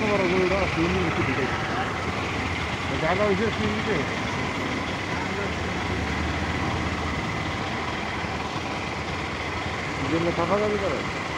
বড় গরুটা সুইমিং একটু ঢুকে জায়গা হয়েছে সুইমিংয়ে জন্য থাকা যাবে তারা